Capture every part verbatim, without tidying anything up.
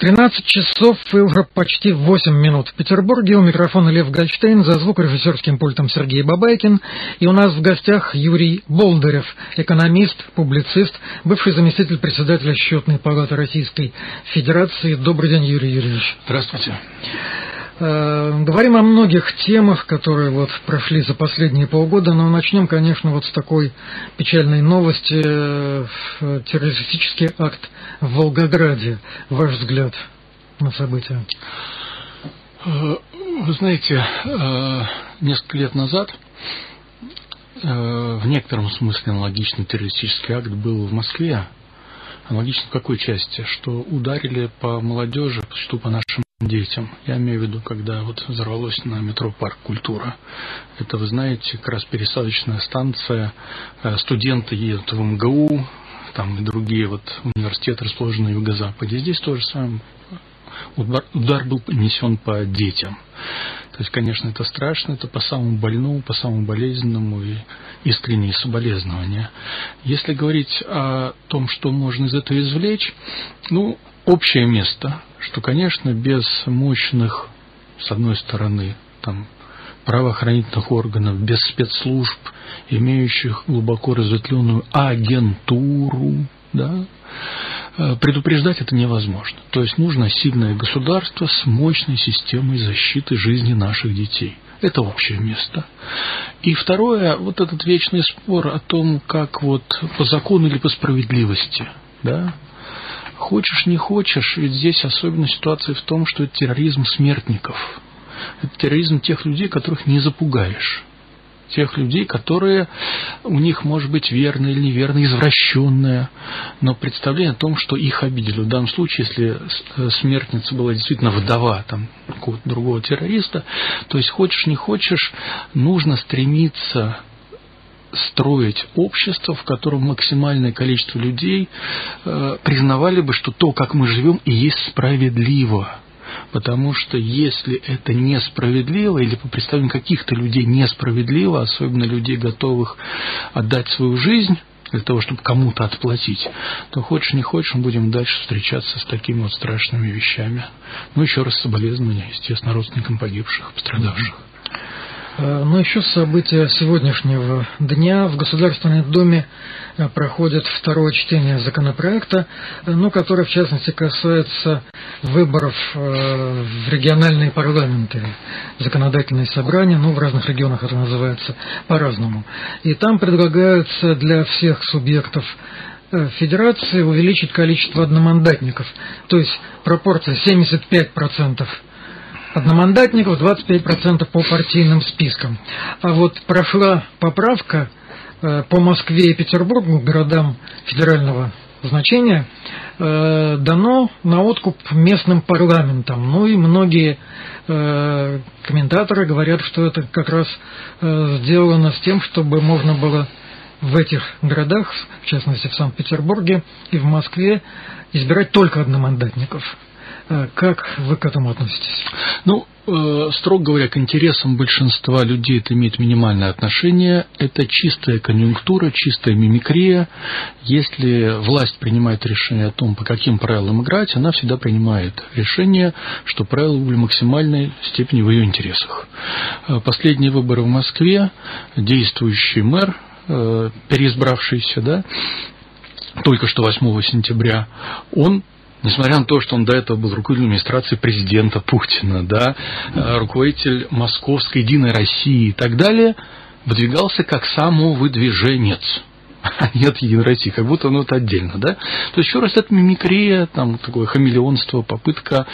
тринадцать часов и уже почти восемь минут в Петербурге. У микрофона Лев Гольштейн, за звукорежиссерским пультом Сергей Бабайкин. И у нас в гостях Юрий Болдырев, экономист, публицист, бывший заместитель председателя Счетной палаты Российской Федерации. Добрый день, Юрий Юрьевич. Здравствуйте. Говорим о многих темах, которые вот прошли за последние полгода, но начнем, конечно, вот с такой печальной новости. Террористический акт в Волгограде. Ваш взгляд на события? Вы знаете, несколько лет назад в некотором смысле аналогичный террористический акт был в Москве. Аналогично в какой части? Что ударили по молодежи, что по нашим детям. Я имею в виду, когда вот взорвалось на метро Парк Культура. Это, вы знаете, как раз пересадочная станция. Студенты едут в эм гэ у, там и другие вот университеты, расположенные в юго-западе. Здесь тоже самое. Удар, удар был нанесен по детям. То есть, конечно, это страшно, это по самому больному, по самому болезненному и искренние соболезнования. Если говорить о том, что можно из этого извлечь, ну, общее место, что, конечно, без мощных, с одной стороны, там, правоохранительных органов, без спецслужб, имеющих глубоко разветвленную агентуру, да, предупреждать это невозможно. То есть нужно сильное государство с мощной системой защиты жизни наших детей. Это общее место. И второе, вот этот вечный спор о том, как вот по закону или по справедливости, да, хочешь, не хочешь, ведь здесь особенная ситуация в том, что это терроризм смертников. Это терроризм тех людей, которых не запугаешь. Тех людей, которые, у них может быть верное или неверное, извращенное, но представление о том, что их обидели. В данном случае, если смертница была действительно вдова там, какого-то другого террориста, то есть хочешь, не хочешь, нужно стремиться строить общество, в котором максимальное количество людей э, признавали бы, что то, как мы живем, и есть справедливо. Потому что если это несправедливо, или по представлению каких-то людей несправедливо, особенно людей, готовых отдать свою жизнь для того, чтобы кому-то отплатить, то хочешь не хочешь, мы будем дальше встречаться с такими вот страшными вещами. Ну, еще раз соболезнования, естественно, родственникам погибших, пострадавших. Ну, еще события сегодняшнего дня. В Государственном Думе проходит второе чтение законопроекта, ну, который, в частности, касается выборов в региональные парламенты, законодательные собрания, ну, в разных регионах это называется по-разному. И там предлагается для всех субъектов федерации увеличить количество одномандатников, то есть пропорция семьдесят пять процентов одномандатников, двадцать пять процентов по партийным спискам. А вот прошла поправка по Москве и Петербургу, городам федерального значения, дано на откуп местным парламентам. Ну и многие комментаторы говорят, что это как раз сделано с тем, чтобы можно было в этих городах, в частности в Санкт-Петербурге и в Москве, избирать только одномандатников. Как вы к этому относитесь? Ну, э, строго говоря, к интересам большинства людей это имеет минимальное отношение. Это чистая конъюнктура, чистая мимикрия. Если власть принимает решение о том, по каким правилам играть, она всегда принимает решение, что правила были в максимальной степени в ее интересах. Последние выборы в Москве, действующий мэр, э, переизбравшийся, да, только что восьмого сентября, он, несмотря на то, что он до этого был руководителем администрации президента Путина, да, руководитель Московской Единой России и так далее, выдвигался как самовыдвиженец. Нет Единой России, как будто оно это отдельно, да. То есть, еще раз, это мимикрия, там, такое хамелеонство, попытка,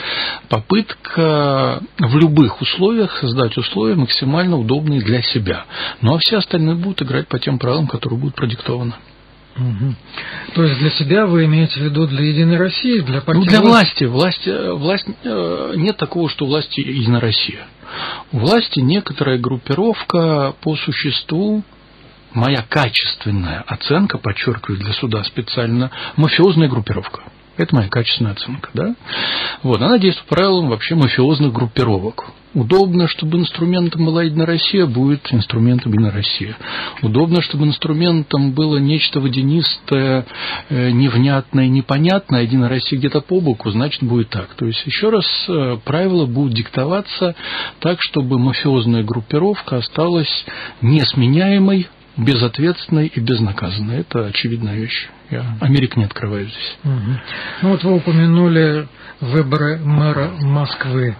попытка в любых условиях создать условия максимально удобные для себя. Ну, а все остальные будут играть по тем правилам, которые будут продиктованы. Угу. То есть для себя вы имеете в виду для Единой России, для партии? Ну, для власти. Власть, власть, нет такого, что у власти Единая Россия. У власти некоторая группировка по существу, моя качественная оценка, подчеркиваю для суда специально, мафиозная группировка. Это моя качественная оценка, да? Вот, она действует по правилам вообще мафиозных группировок. Удобно, чтобы инструментом была Единая Россия, будет инструментом Единая Россия. Удобно, чтобы инструментом было нечто водянистое, невнятное, непонятное, Единая Россия где-то по боку, значит, будет так. То есть, еще раз, правила будут диктоваться так, чтобы мафиозная группировка осталась несменяемой, безответственной и безнаказанной. Это очевидная вещь. Я Америку не открываю здесь. Угу. Ну вот вы упомянули выборы мэра Москвы.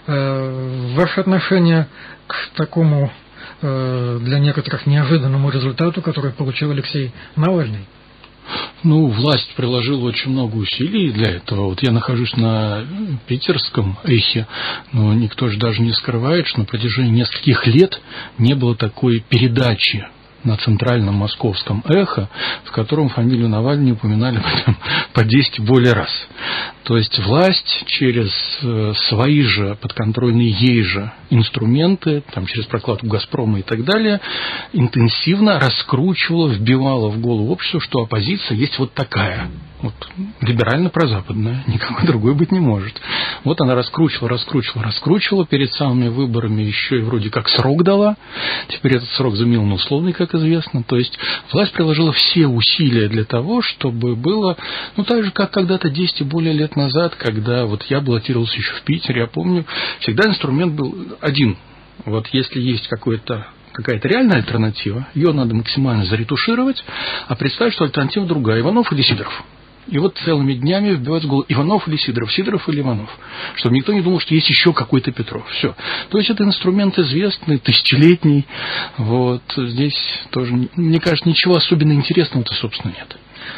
Ваше отношение к такому для некоторых неожиданному результату, который получил Алексей Навальный? Ну, власть приложила очень много усилий для этого. Вот я нахожусь на питерском эхе, но никто же даже не скрывает, что на протяжении нескольких лет не было такой передачи на центральном московском эхо, в котором фамилию Навального упоминали по десять более раз. То есть власть через свои же подконтрольные ей же инструменты, там, через прокладку «Газпрома» и так далее, интенсивно раскручивала, вбивала в голову обществу, что оппозиция есть вот такая. Вот, либерально-прозападная, никакой другой быть не может. Вот она раскручивала, раскручивала, раскручивала, перед самыми выборами еще и вроде как срок дала, теперь этот срок заменил на условный, как известно. То есть власть приложила все усилия для того, чтобы было, ну так же, как когда-то десять и более лет назад, когда вот я баллотировался еще в Питере, я помню, всегда инструмент был один. Вот если есть какой-то какая-то реальная альтернатива, ее надо максимально заретушировать, а представить, что альтернатива другая, Иванов или Сидоров. И вот целыми днями вбивают в голову Иванов или Сидоров, Сидоров или Иванов, чтобы никто не думал, что есть еще какой-то Петров. Все. То есть это инструмент известный, тысячелетний. Вот здесь тоже, мне кажется, ничего особенно интересного-то, собственно, нет.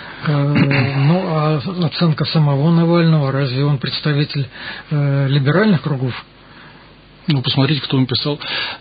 Ну, а оценка самого Навального, разве он представитель э, либеральных кругов? Ну, посмотрите, кто он писал.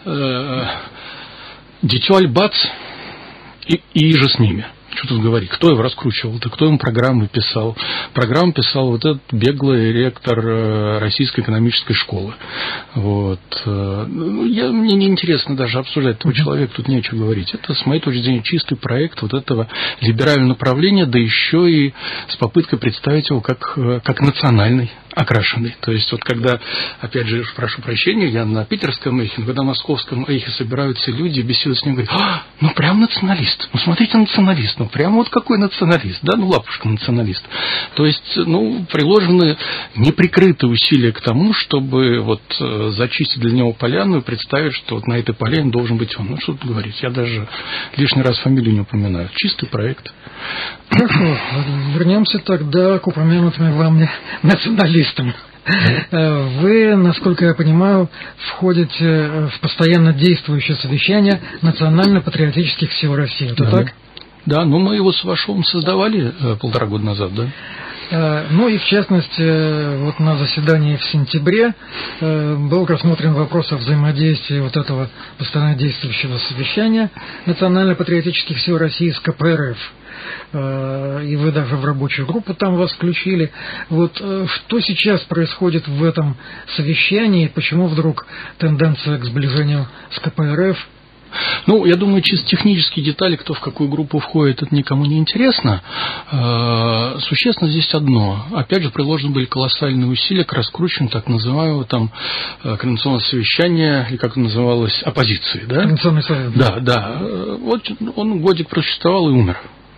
Дитё Альбац и, и же с ними. Что тут говорить? Кто его раскручивал-то? Кто ему программы писал? Программу писал вот этот беглый ректор Российской экономической школы. Вот. Ну, я, мне не интересно даже обсуждать этого человека, тут нечего говорить. Это, с моей точки зрения, чистый проект вот этого либерального направления, да еще и с попыткой представить его как, как национальный, окрашенный. То есть, вот когда, опять же, прошу прощения, я на питерском эхе, когда на московском эхе собираются люди, беседуют с ним, говорят, а, ну прям националист, ну смотрите, националист, ну прямо вот какой националист, да, ну лапушка националист. То есть, ну, приложены неприкрытые усилия к тому, чтобы вот зачистить для него поляну и представить, что вот на этой поляне должен быть он. Ну, что тут говорить, я даже лишний раз фамилию не упоминаю. Чистый проект. Хорошо, вернемся тогда к упомянутым вами националистам. Вы, насколько я понимаю, входите в постоянно действующее совещание национально-патриотических сил России. Это да. так? Да, но мы его с Вашовым создавали полтора года назад, да. Ну и в частности, вот на заседании в сентябре был рассмотрен вопрос о взаимодействии вот этого постоянно действующего совещания национально-патриотических сил России с ка пэ эр эф. И вы даже в рабочую группу там вас включили. Вот что сейчас происходит в этом совещании, почему вдруг тенденция к сближению с ка пэ эр эф? Ну, я думаю, чисто технические детали, кто в какую группу входит, это никому не интересно. Существенно здесь одно. Опять же, приложены были колоссальные усилия к раскручиванию так называемого там координационного совещания, или как это называлось, оппозиции. Да? Координационный совет. Да, да. Вот он годик просуществовал и умер.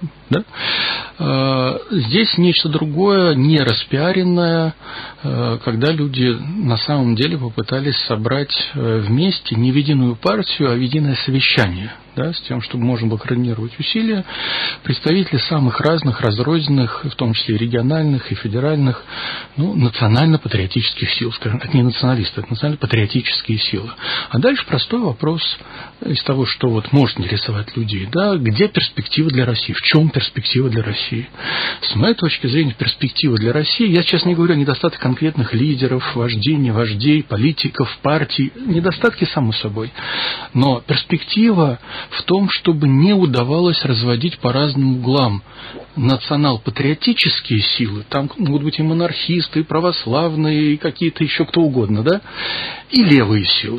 Да? Здесь нечто другое, не распиаренное, когда люди на самом деле попытались собрать вместе не в единую партию, а в единое совещание, да, с тем, чтобы можно было координировать усилия представителей самых разных, разрозненных, в том числе и региональных, и федеральных, ну, национально-патриотических сил, скажем, это не националисты, это национально-патриотические силы. А дальше простой вопрос из того, что вот может интересовать людей, да, где перспектива для России, в чем перспектива для России. С моей точки зрения, перспектива для России, я сейчас не говорю о недостатках конкретных лидеров, вождей, не вождей, политиков, партий, недостатки само собой, но перспектива в том, чтобы не удавалось разводить по разным углам национал-патриотические силы, там могут быть и монархисты, и православные, и какие-то еще кто угодно, да, и левые силы.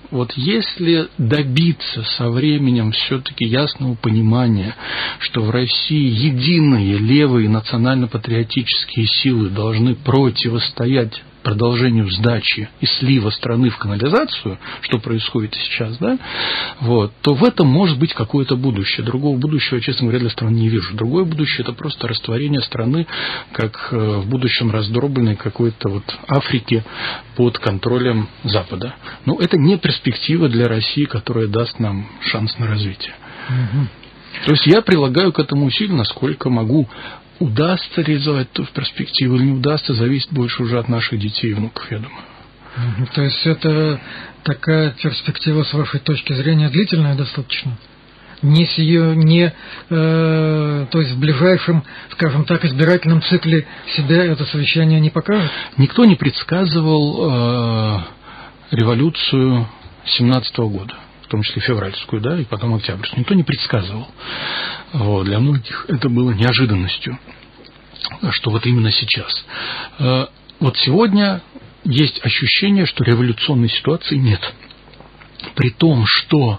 вот если добиться со временем все-таки ясного понимания, что в России единые левые национально-патриотические силы должны противостоять продолжению сдачи и слива страны в канализацию, что происходит сейчас, да, вот, то в этом может быть какое-то будущее. Другого будущего, честно говоря, для страны не вижу. Другое будущее – это просто растворение страны, как в будущем раздробленной какой-то вот Африки под контролем Запада. Но это не перспектива для России, которая даст нам шанс на развитие. Угу. То есть я прилагаю к этому усилия, насколько могу. Удастся реализовать то в перспективу или не удастся, зависит больше уже от наших детей и внуков, я думаю. То есть это такая перспектива, с вашей точки зрения, длительная достаточно? Не с ее, не, э, то есть в ближайшем, скажем так, избирательном цикле себя это совещание не покажет? Никто не предсказывал э, революцию семнадцатого года. В том числе февральскую, да, и потом октябрьскую. Никто не предсказывал. Вот, для многих это было неожиданностью, что вот именно сейчас. Вот сегодня есть ощущение, что революционной ситуации нет. При том, что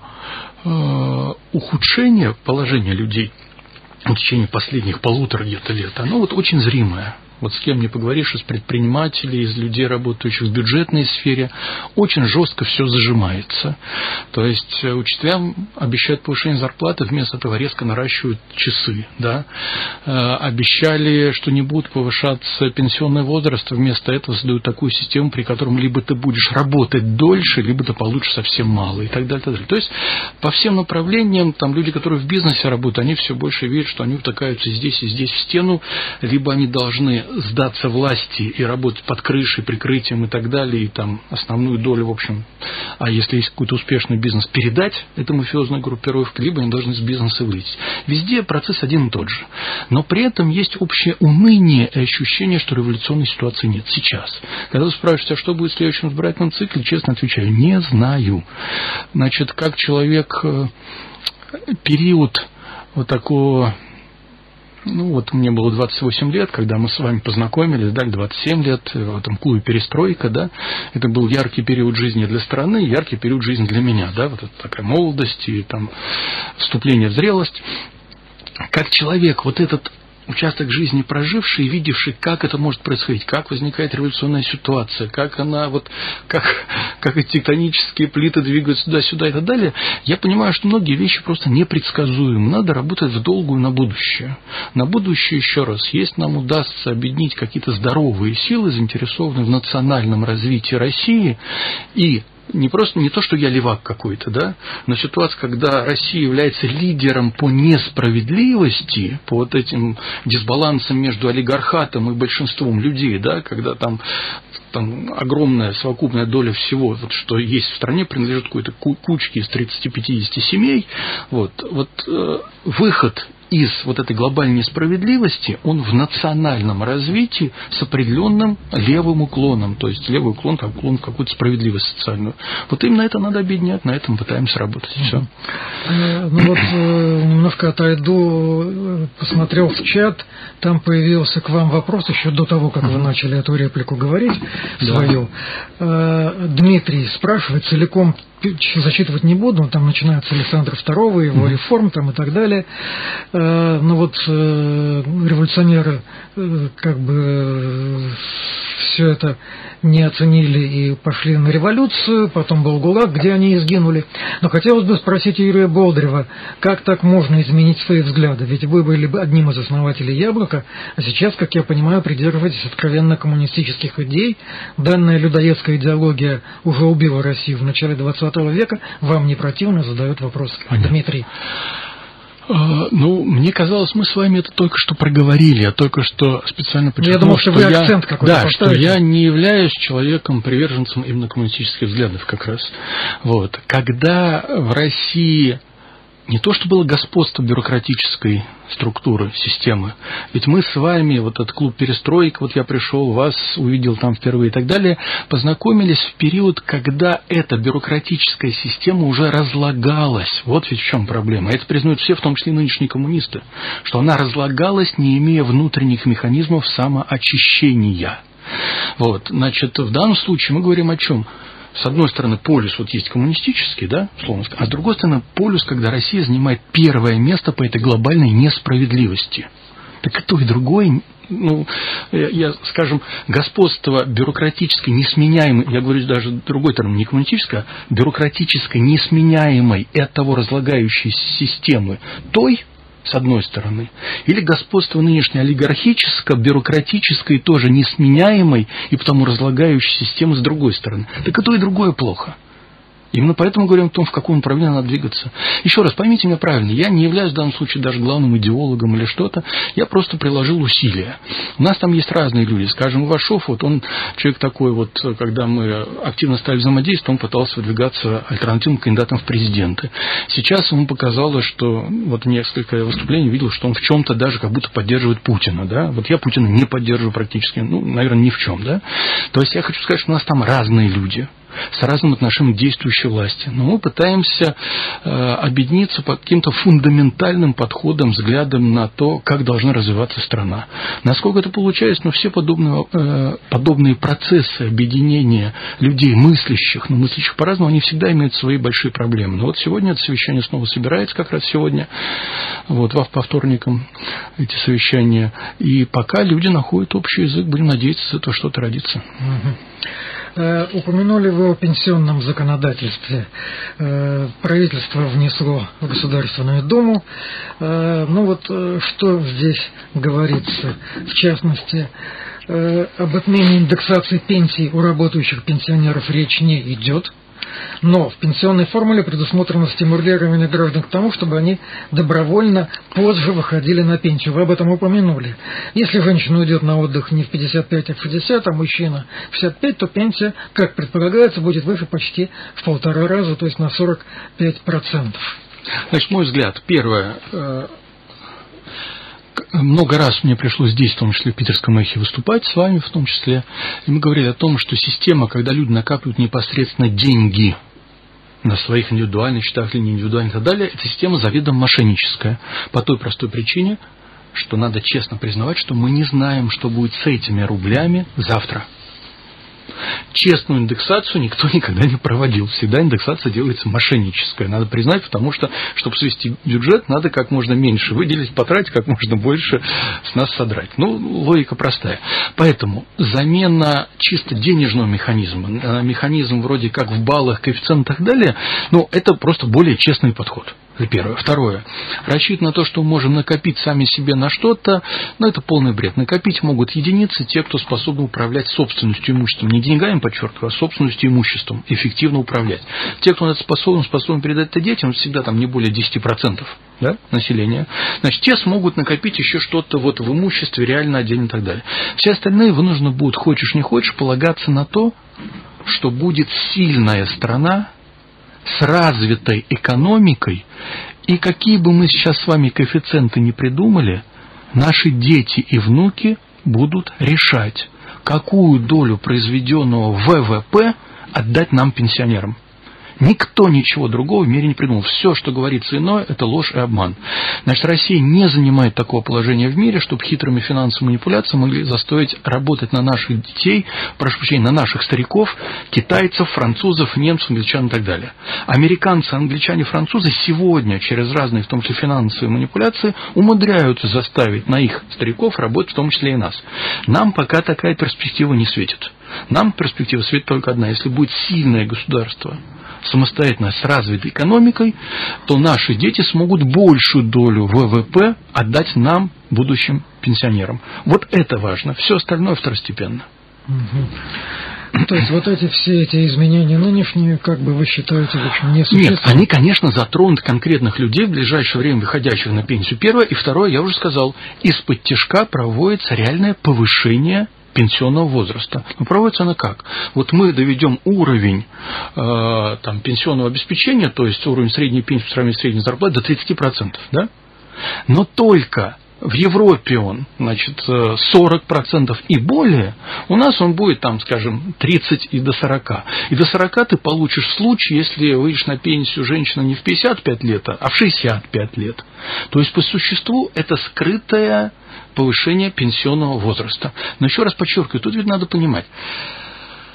ухудшение положения людей в течение последних полутора где-то лет, оно вот очень зримое. Вот с кем не поговоришь, из предпринимателей, из людей, работающих в бюджетной сфере, очень жестко все зажимается. То есть учителям обещают повышение зарплаты, вместо этого резко наращивают часы. Да? Обещали, что не будут повышаться пенсионный возраст, вместо этого создают такую систему, при которой либо ты будешь работать дольше, либо ты получишь совсем мало и так далее. Так далее. То есть по всем направлениям, там люди, которые в бизнесе работают, они все больше видят, что они утыкаются здесь и здесь в стену, либо они должны сдаться власти и работать под крышей, прикрытием и так далее, и там основную долю, в общем, а если есть какой-то успешный бизнес, передать этой мафиозной группировке, либо они должны с бизнеса вылететь. Везде процесс один и тот же. Но при этом есть общее уныние и ощущение, что революционной ситуации нет сейчас. Когда вы спрашиваете, а что будет в следующем избирательном цикле, честно отвечаю, не знаю. Значит, как человек период вот такого... Ну, вот мне было двадцать восемь лет, когда мы с вами познакомились, да, двадцать семь лет в этом клубе «Перестройка», да, это был яркий период жизни для страны, яркий период жизни для меня, да, вот это такая молодость и там вступление в зрелость. Как человек вот этот участок жизни проживший, видевший, как это может происходить, как возникает революционная ситуация, как она вот, как, как эти тектонические плиты двигаются туда-сюда и так далее, я понимаю, что многие вещи просто непредсказуемы. Надо работать в долгую на будущее. На будущее, еще раз, если нам удастся объединить какие-то здоровые силы, заинтересованные в национальном развитии России, и не просто не то, что я левак какой-то, да, но ситуация, когда Россия является лидером по несправедливости, по вот этим дисбалансам между олигархатом и большинством людей, да, когда там, там огромная совокупная доля всего, вот, что есть в стране, принадлежит какой-то кучке из тридцати-пятидесяти семей, вот, вот э, выход из вот этой глобальной несправедливости, он в национальном развитии с определенным левым уклоном, то есть левый уклон, как уклон в какую-то справедливость социальную. Вот именно это надо объединять, на этом пытаемся работать. Все. Ну вот немножко отойду, посмотрел в чат, там появился к вам вопрос еще до того, как вы начали эту реплику говорить свою. Да. Дмитрий спрашивает, целиком зачитывать не буду, там начинается Александр второй, его реформ там и так далее. Но вот революционеры как бы все это не оценили и пошли на революцию, потом был ГУЛАГ, где они и сгинули. Но хотелось бы спросить Юрия Болдырева, как так можно изменить свои взгляды? Ведь вы были бы одним из основателей «Яблока», а сейчас, как я понимаю, придерживаетесь откровенно коммунистических идей. Данная людоедская идеология уже убила Россию в начале двадцатого века. Вам не противно? Задает вопрос Понятно. Дмитрий. Ну, мне казалось, мы с вами это только что проговорили, я только что специально подчеркнул, я думал, что, что вы я, акцент какой-то да, поставите. что я не являюсь человеком, приверженцем именно коммунистических взглядов как раз. Вот. Когда в России не то, что было господство бюрократической структуры, системы, ведь мы с вами, вот этот клуб «Перестройка», вот я пришел, вас увидел там впервые и так далее, познакомились в период, когда эта бюрократическая система уже разлагалась. Вот ведь в чем проблема. Это признают все, в том числе и нынешние коммунисты, что она разлагалась, не имея внутренних механизмов самоочищения. Вот, значит, в данном случае мы говорим о чем? с одной стороны, полюс вот есть коммунистический, да, условно, а с другой стороны, полюс, когда Россия занимает первое место по этой глобальной несправедливости. Так и то, и другое, ну, я, скажем, господство бюрократической, несменяемой, я говорю даже другой термин, не коммунистической, а бюрократической, несменяемой и оттого разлагающейся системы той, с одной стороны, или господство нынешней олигархической, бюрократической, тоже несменяемой и потому разлагающей системы с другой стороны. Так и то, и другое плохо. Именно поэтому говорим о том, в каком направлении надо двигаться. Еще раз, поймите меня правильно, я не являюсь в данном случае даже главным идеологом или что-то, я просто приложил усилия. У нас там есть разные люди, скажем, Ивашов, вот он человек такой, вот, когда мы активно стали взаимодействовать, он пытался выдвигаться альтернативным кандидатом в президенты. Сейчас ему показалось, что, вот несколько выступлений видел, что он в чем-то даже как будто поддерживает Путина, да, вот я Путина не поддерживаю практически, ну, наверное, ни в чем, да. То есть я хочу сказать, что у нас там разные люди с разным отношением к действующей власти. Но мы пытаемся э, объединиться по каким-то фундаментальным подходам, взглядам на то, как должна развиваться страна. Насколько это получается, но все подобные, э, подобные процессы объединения людей, мыслящих, но мыслящих по-разному, они всегда имеют свои большие проблемы. Но вот сегодня это совещание снова собирается, как раз сегодня, вот, по вторникам эти совещания. И пока люди находят общий язык, будем надеяться, что это что-то родится. Упомянули вы о пенсионном законодательстве. Правительство внесло в Государственную Думу. Ну вот что здесь говорится? В частности, об отмене индексации пенсий у работающих пенсионеров речь не идет. Но в пенсионной формуле предусмотрено стимулирование граждан к тому, чтобы они добровольно позже выходили на пенсию. Вы об этом упомянули. Если женщина уйдет на отдых не в пятьдесят пять, а в шестьдесят, а мужчина в шестьдесят пять, то пенсия, как предполагается, будет выше почти в полтора раза, то есть на сорок пять процентов. Значит, мой взгляд, первое, много раз мне пришлось здесь, в том числе в Питерском эхе, выступать с вами в том числе. И мы говорили о том, что система, когда люди накапливают непосредственно деньги на своих индивидуальных счетах или не индивидуальных и так далее, эта система заведомо мошенническая. По той простой причине, что надо честно признавать, что мы не знаем, что будет с этими рублями завтра. Честную индексацию никто никогда не проводил. Всегда индексация делается мошенническая. Надо признать, потому что, чтобы свести бюджет, надо как можно меньше выделить, потратить, как можно больше с нас содрать. Ну, логика простая. Поэтому замена чисто денежного механизма на механизм вроде как в баллах, коэффициентах и так далее, ну, это просто более честный подход. Это первое. Второе. Рассчитывать на то, что мы можем накопить сами себе на что-то, ну, это полный бред. Накопить могут единицы, те, кто способны управлять собственностью имуществом. Не деньгами, подчеркиваю, а собственностью имуществом. Эффективно управлять. Те, кто на это способен, способен передать это детям, всегда там не более десять процентов, да, населения. Значит, те смогут накопить еще что-то вот в имуществе, реально отдельно и так далее. Все остальные вынуждены будут, хочешь не хочешь, полагаться на то, что будет сильная страна, с развитой экономикой, и какие бы мы сейчас с вами коэффициенты не придумали, наши дети и внуки будут решать, какую долю произведенного вэ вэ пэ отдать нам, пенсионерам. Никто ничего другого в мире не придумал. Все, что говорится иное, это ложь и обман. Значит, Россия не занимает такого положения в мире, чтобы хитрыми финансовыми манипуляциями могли заставить работать на наших детей, прошу прощения, на наших стариков, китайцев, французов, немцев, англичан и так далее. Американцы, англичане, французы сегодня через разные, в том числе финансовые манипуляции, умудряются заставить на их стариков работать, в том числе и нас. Нам пока такая перспектива не светит. Нам перспектива светит только одна. Если будет сильное государство, самостоятельно с развитой экономикой, то наши дети смогут большую долю вэ вэ пэ отдать нам, будущим пенсионерам. Вот это важно. Все остальное второстепенно. Угу. То есть вот эти все эти изменения нынешние, как бы вы считаете, в общем, не существенны? Нет, они, конечно, затронут конкретных людей в ближайшее время, выходящих на пенсию. Первое. И второе, я уже сказал, из-под тишка проводится реальное повышение пенсионного возраста. Но проводится она как? Вот мы доведем уровень э, там, пенсионного обеспечения, то есть уровень средней пенсии по сравнению с средней зарплатой до тридцати процентов, да? Но только в Европе он, значит, сорок процентов и более, у нас он будет, там, скажем, тридцать и до сорока. И до сорока ты получишь в случае, если выйдешь на пенсию женщина не в пятьдесят пять лет, а в шестьдесят пять лет. То есть, по существу, это скрытое повышение пенсионного возраста. Но еще раз подчеркиваю, тут ведь надо понимать,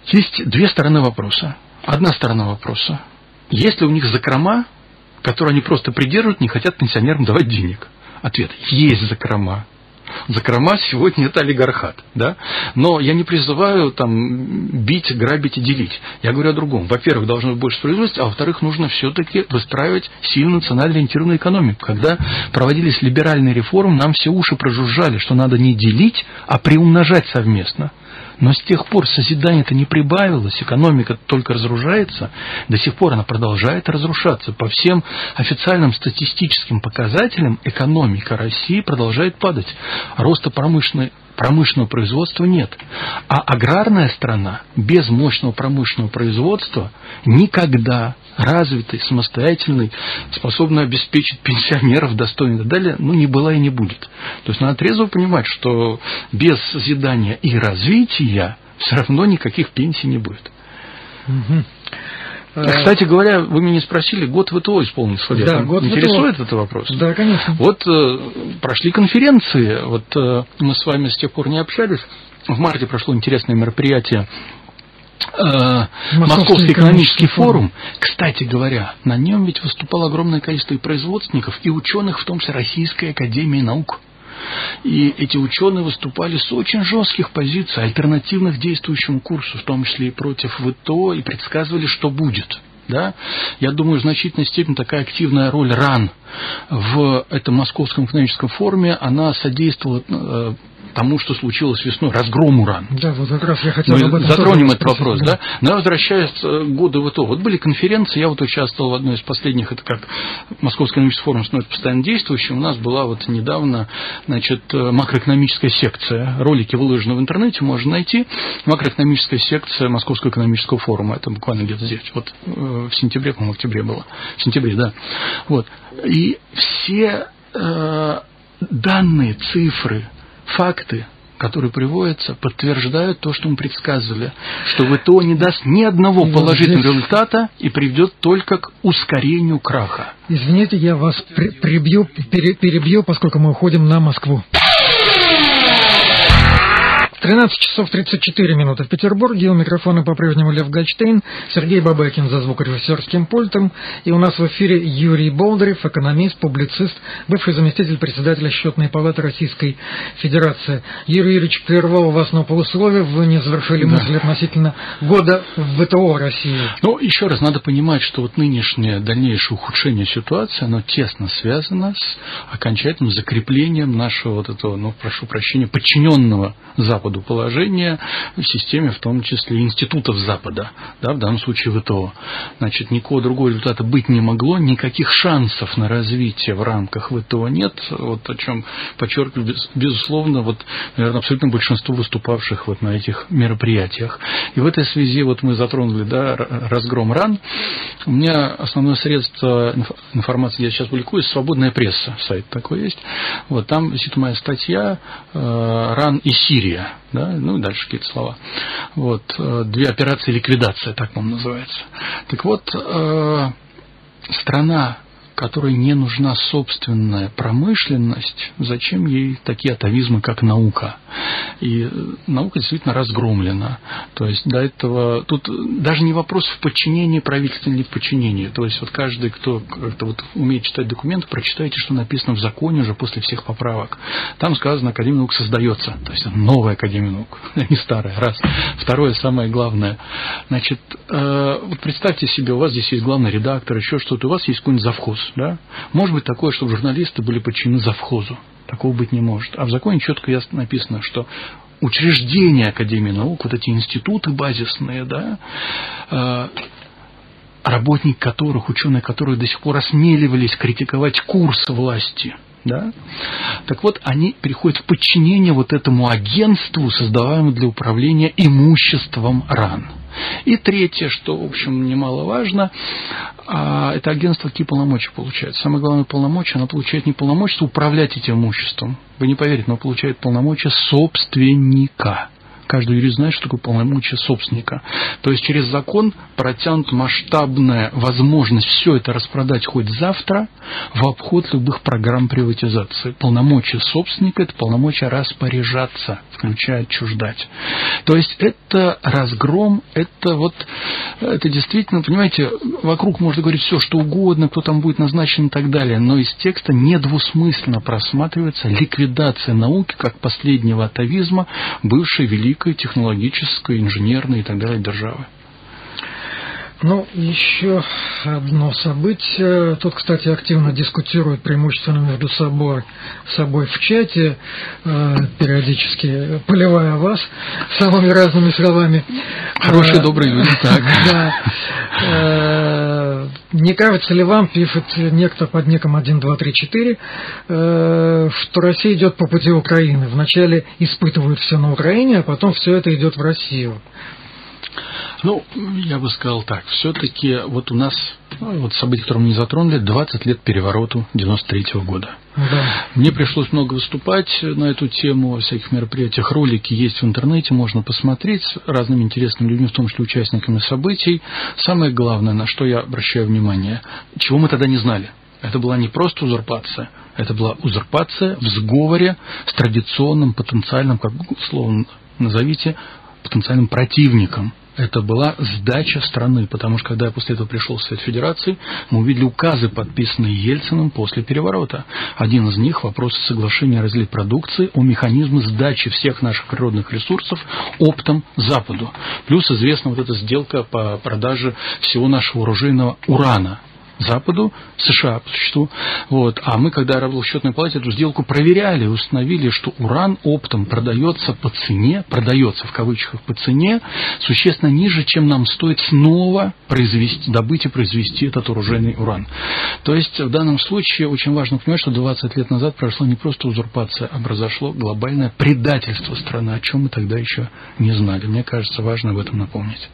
Есть две стороны вопроса. Одна сторона вопроса. Есть ли у них закрома, которые они просто придерживают, не хотят пенсионерам давать денег? Ответ. Есть закрома. Закрома сегодня это олигархат, да? Но я не призываю там бить, грабить и делить. Я говорю о другом. Во-первых, должно быть больше справедливости, а во-вторых, нужно все-таки выстраивать сильную национально-ориентированную экономику. Когда проводились либеральные реформы, нам все уши прожужжали, что надо не делить, а приумножать совместно. Но с тех пор созидание-то не прибавилось, экономика только разрушается, до сих пор она продолжает разрушаться. По всем официальным статистическим показателям экономика России продолжает падать. Роста промышленной промышленного производства нет. А аграрная страна без мощного промышленного производства никогда развитой, самостоятельной, способной обеспечить пенсионеров достойно и так далее, ну, не была и не будет. То есть надо трезво понимать, что без созидания и развития все равно никаких пенсий не будет. Угу. Кстати говоря, вы меня не спросили, год ВТО исполнился лет. Да, год Интересует ВТО. Этот вопрос? Да, конечно. Вот э, прошли конференции, вот э, мы с вами с тех пор не общались. В марте прошло интересное мероприятие э, Московский экономический форум. Кстати говоря, на нем ведь выступало огромное количество и производственников, и ученых, в том числе Российской академии наук. И эти ученые выступали с очень жестких позиций, альтернативных действующему курсу, в том числе и против ВТО, и предсказывали, что будет. Да? Я думаю, в значительной степени такая активная роль РАН в этом Московском экономическом форуме, она содействовала э, тому, что случилось весной, разгрому РАН. Да, вот как раз я хотел Мы об этом затронем этот вопрос, да? да? Но я возвращаюсь к году ВТО. Вот были конференции, я вот участвовал в одной из последних, это как Московский экономический форум становится постоянно действующим. У нас была вот недавно, значит, макроэкономическая секция. Ролики выложены в интернете, можно найти. Макроэкономическая секция Московского экономического форума. Это буквально где-то здесь, вот в сентябре, по-моему, в октябре было. В сентябре, да. Вот. И все э, данные, цифры, факты, которые приводятся, подтверждают то, что мы предсказывали, что ВТО не даст ни одного положительного здесь... результата и приведет только к ускорению краха. Извините, я вас при- прибью, пере- перебью, поскольку мы уходим на Москву. тринадцать часов тридцать четыре минуты в Петербурге. У микрофона по-прежнему Лев Гольштейн, Сергей Бабакин за звукорежиссерским пультом. И у нас в эфире Юрий Болдырев, экономист, публицист, бывший заместитель председателя Счетной палаты Российской Федерации. Юрий Юрьевич, прервал вас на полусловие. Вы не завершили мысль да. относительно года ВТО России. Ну, еще раз, надо понимать, что вот нынешнее дальнейшее ухудшение ситуации, оно тесно связано с окончательным закреплением нашего вот этого, ну, прошу прощения, подчиненного Западу положения в системе, в том числе институтов Запада, да, в данном случае ВТО. Значит, никакого другого результата быть не могло, никаких шансов на развитие в рамках ВТО нет, вот о чем подчеркиваю, безусловно, вот, наверное, абсолютно большинство выступавших вот на этих мероприятиях. И в этой связи вот мы затронули, да, разгром РАН. У меня основное средство информации, я сейчас публикую, свободная пресса, сайт такой есть. Вот там висит моя статья «РАН и Сирия». Да, ну и дальше какие-то слова. Вот, две операции ликвидация, так вам называется. Так вот, э, страна, которой не нужна собственная промышленность, зачем ей такие атовизмы, как наука? И наука действительно разгромлена. То есть до этого тут даже не вопрос в подчинении правительства или подчинении. То есть вот каждый, кто как-то вот умеет читать документы, прочитайте, что написано в законе уже после всех поправок. Там сказано, Академия наук создается. То есть новая Академия наук, не старая. Раз. Второе, самое главное. Значит, э, вот представьте себе, у вас здесь есть главный редактор, еще что-то, у вас есть какой-нибудь завхоз. Да? Может быть такое, чтобы журналисты были подчинены завхозу. Такого быть не может. А в законе четко ясно написано, что учреждения Академии наук, вот эти институты базисные, да, э, работники которых, ученые которых до сих пор осмеливались критиковать курс власти, да, так вот, они переходят в подчинение вот этому агентству, создаваемому для управления имуществом РАН. И третье, что, в общем, немаловажно, это агентство какие полномочия получает. Самое главное полномочие, оно получает не полномочия управлять этим имуществом. Вы не поверите, но получает полномочия собственника. Каждый юрист знает, что такое полномочия собственника. То есть через закон протянута масштабная возможность все это распродать хоть завтра в обход любых программ приватизации. Полномочия собственника – это полномочия распоряжаться, включая отчуждать. То есть это разгром, это вот, это действительно, понимаете, вокруг можно говорить все, что угодно, кто там будет назначен и так далее, но из текста недвусмысленно просматривается ликвидация науки как последнего атовизма бывшей великой технологической, инженерной и так далее державы. Ну, еще одно событие. Тут, кстати, активно дискутируют преимущественно между собой, собой в чате, э, периодически поливая вас самыми разными словами. Хорошие, добрые люди, так. Да. Э, не кажется ли вам, пишет некто под ником один два три четыре, э, что Россия идет по пути Украины? Вначале испытывают все на Украине, а потом все это идет в Россию. Ну, я бы сказал так, все-таки вот у нас, вот события, которые мы не затронули, двадцать лет перевороту девяносто третьего года. Да. Мне пришлось много выступать на эту тему, во всяких мероприятиях, ролики есть в интернете, можно посмотреть с разными интересными людьми, в том числе участниками событий. Самое главное, на что я обращаю внимание, чего мы тогда не знали. Это была не просто узурпация, это была узурпация в сговоре с традиционным потенциальным, как слово назовите, потенциальным противником. Это была сдача страны, потому что когда я после этого пришел в Совет Федерации, мы увидели указы, подписанные Ельциным после переворота. Один из них – вопрос соглашения о разделе продукции о механизме сдачи всех наших природных ресурсов оптом Западу. Плюс известна вот эта сделка по продаже всего нашего оружейного урана Западу, США по существу. Вот. А мы, когда я работал в счетной палате, эту сделку проверяли и установили, что уран оптом продается по цене, продается в кавычках по цене, существенно ниже, чем нам стоит снова произвести, добыть и произвести этот оружейный уран. То есть в данном случае очень важно понимать, что двадцать лет назад произошла не просто узурпация, а произошло глобальное предательство страны, о чем мы тогда еще не знали. Мне кажется, важно об этом напомнить.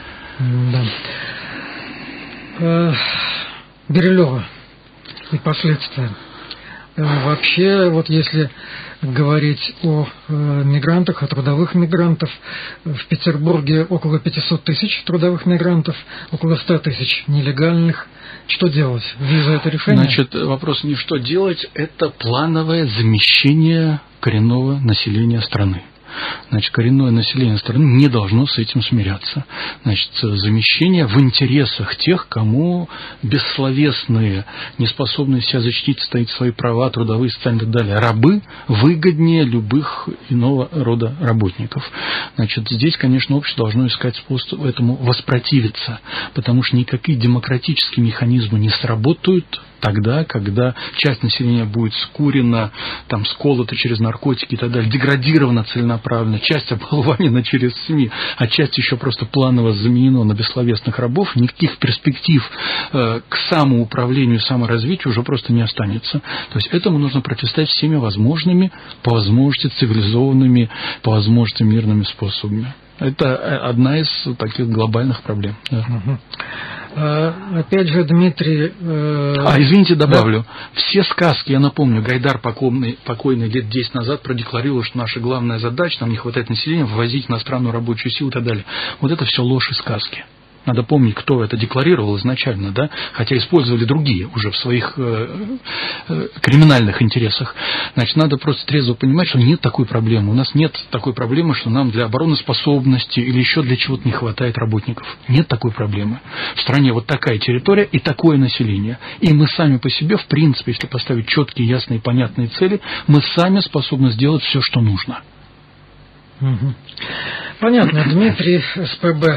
Да. Бирюлево и последствия. Вообще, вот если говорить о э, мигрантах, о трудовых мигрантах, в Петербурге около пятьсот тысяч трудовых мигрантов, около ста тысяч нелегальных. Что делать? Виза – это решение? Значит, вопрос не что делать, это плановое замещение коренного населения страны. Значит, коренное население страны не должно с этим смиряться. Значит, замещение в интересах тех, кому бессловесные, неспособные себя защитить, стоять свои права, трудовые, социальные и так далее, рабы выгоднее любых иного рода работников. Значит, здесь, конечно, общество должно искать способ этому воспротивиться, потому что никакие демократические механизмы не сработают тогда, когда часть населения будет скурена, там, сколота через наркотики и так далее, деградирована целенаправленно, часть оболванена через СМИ, а часть еще просто планово заменена на бессловесных рабов, никаких перспектив э, к самоуправлению, саморазвитию уже просто не останется. То есть этому нужно противостоять всеми возможными, по возможности цивилизованными, по возможности мирными способами. Это одна из таких глобальных проблем. Да. Угу. А, опять же, Дмитрий... Э... А, извините, добавлю. Да. Все сказки, я напомню, Гайдар покойный, покойный лет десять назад продекларировал, что наша главная задача, нам не хватает населения, ввозить иностранную рабочую силу и так далее. Вот это все ложь и сказки. Надо помнить, кто это декларировал изначально, да, хотя использовали другие уже в своих э, э, криминальных интересах. Значит, надо просто трезво понимать, что нет такой проблемы. У нас нет такой проблемы, что нам для обороноспособности или еще для чего-то не хватает работников. Нет такой проблемы. В стране вот такая территория и такое население. И мы сами по себе, в принципе, если поставить четкие, ясные, понятные цели, мы сами способны сделать все, что нужно. Угу. Понятно. Дмитрий, СПБ,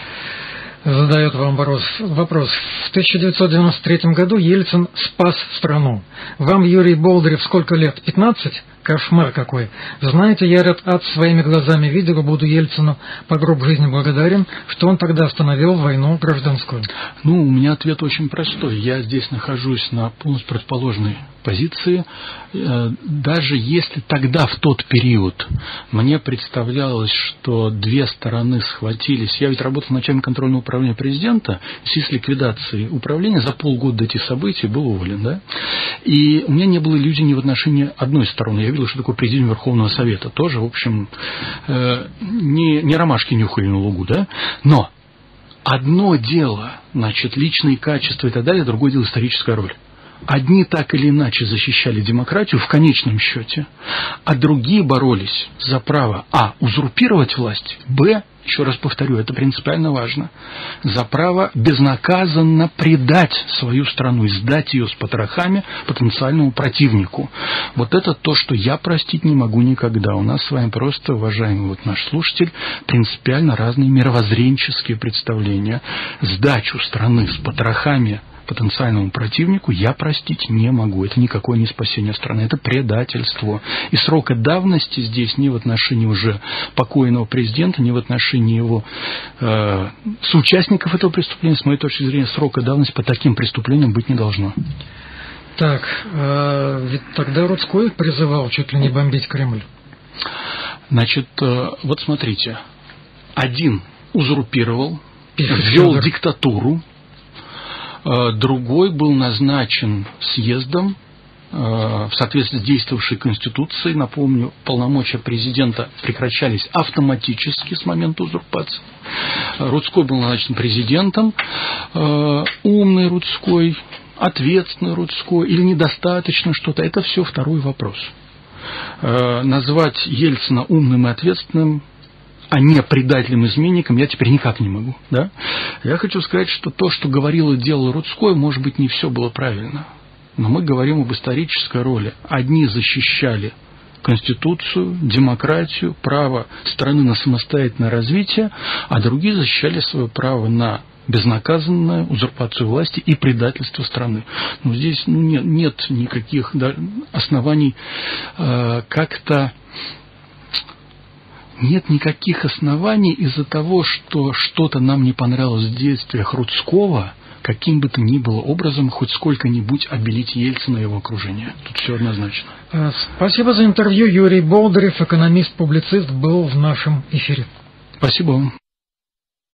задает вам вопрос. вопрос. В тысяча девятьсот девяносто третьем году Ельцин спас страну. Вам, Юрий Болдырев, сколько лет? пятнадцать? Кошмар какой. Знаете, я этот ад своими глазами видел, и буду Ельцину по гроб жизни благодарен, что он тогда остановил войну гражданскую. Ну, у меня ответ очень простой. Я здесь нахожусь на полностью противоположной позиции, даже если тогда, в тот период, мне представлялось, что две стороны схватились. Я ведь работал начальником контрольного управления президента, в связи с ликвидацией управления за полгода до этих событий был уволен, да? И у меня не было иллюзий ни в отношении одной стороны. Я видел, что такое президиум Верховного Совета. Тоже, в общем, не, не ромашки нюхали на лугу, да? Но одно дело, значит, личные качества и так далее, другое дело историческая роль. Одни так или иначе защищали демократию в конечном счете, а другие боролись за право а. узурпировать власть, б. еще раз повторю, это принципиально важно, за право безнаказанно предать свою страну и сдать ее с потрохами потенциальному противнику. Вот это то, что я простить не могу никогда. У нас с вами просто, уважаемый вот наш слушатель, принципиально разные мировоззренческие представления. Сдачу страны с потрохами потенциальному противнику я простить не могу. Это никакое не спасение страны, это предательство. И срока давности здесь ни в отношении уже покойного президента, ни в отношении его э, соучастников этого преступления, с моей точки зрения, срока давности по таким преступлениям быть не должно. Так, э, ведь тогда Рудской призывал чуть ли не бомбить Кремль. Значит, э, вот смотрите, один узурпировал, ввел диктатуру, другой был назначен съездом в соответствии с действовавшей Конституцией. Напомню, полномочия президента прекращались автоматически с момента узурпации. Рудской был назначен президентом. Умный Рудской, ответственный Рудской или недостаточно что-то, это все второй вопрос. Назвать Ельцина умным и ответственным, а не предателем, изменником, я теперь никак не могу. Да? Я хочу сказать, что то, что говорил и делал Рудской, может быть, не все было правильно. Но мы говорим об исторической роли. Одни защищали Конституцию, демократию, право страны на самостоятельное развитие, а другие защищали свое право на безнаказанную узурпацию власти и предательство страны. Но здесь ну, нет, нет никаких да, оснований э, как-то... Нет никаких оснований из-за того, что что-то нам не понравилось в действиях Рудского, каким бы то ни было образом, хоть сколько-нибудь обелить Ельцина и его окружение. Тут все однозначно. Спасибо за интервью. Юрий Болдырев, экономист-публицист, был в нашем эфире. Спасибо вам.